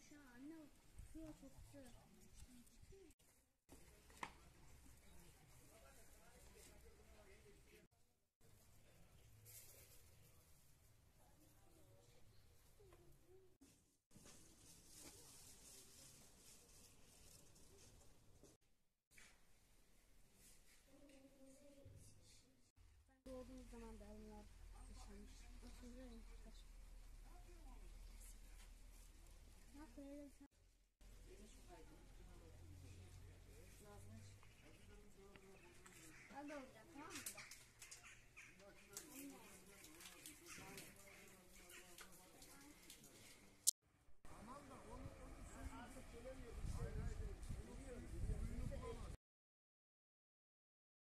Aşağı anne suya soktu. Doğduğumuz zaman da onlar yaşamış. Aslında renkler. Bak böyle sen. Ben de olacağım.